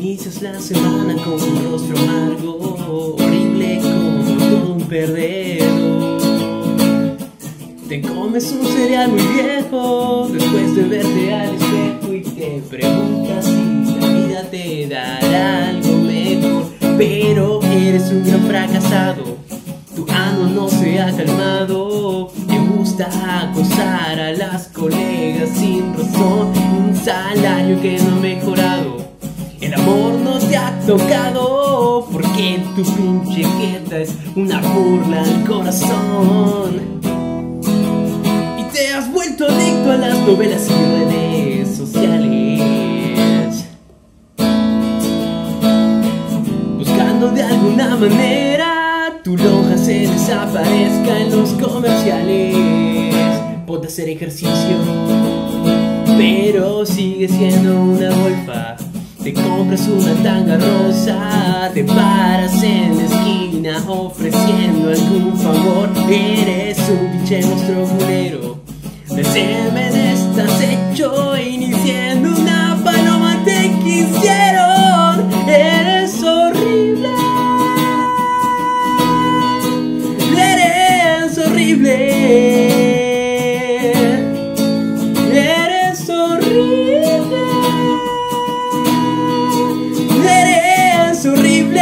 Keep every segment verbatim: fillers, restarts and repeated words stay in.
Inicias la semana con un rostro amargo, horrible como un perdedor. Te comes un cereal muy viejo después de verte al espejo y te preguntas si la vida te dará algo mejor. Pero eres un gran fracasado, tu ano no se ha calmado. Te gusta acosar a las colegas sin razón, un salario que no ha mejorado. El amor no te ha tocado porque tu pinche jeta es una burla al corazón. Y te has vuelto adicto a las novelas y redes sociales, buscando de alguna manera tu lonja se desaparezca en los comerciales. Ponte a hacer ejercicio, pero sigue siendo una golfa. Te compras una tanga rosa, te paras en la esquina ofreciendo algún favor. Eres un pinche monstruo culero, de semen estás hecho y ni siendo una paloma te quisieron. Eres horrible, eres horrible. Horrible,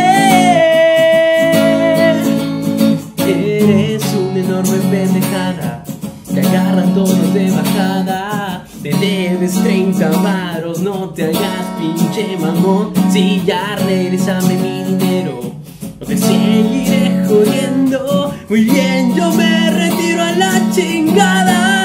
eres una enorme pendejada, te agarran todos de bajada. Te debes treinta varos, no te hagas pinche mamón. Si ya regresame mi dinero, no te seguiré jodiendo. Muy bien, yo me retiro a la chingada.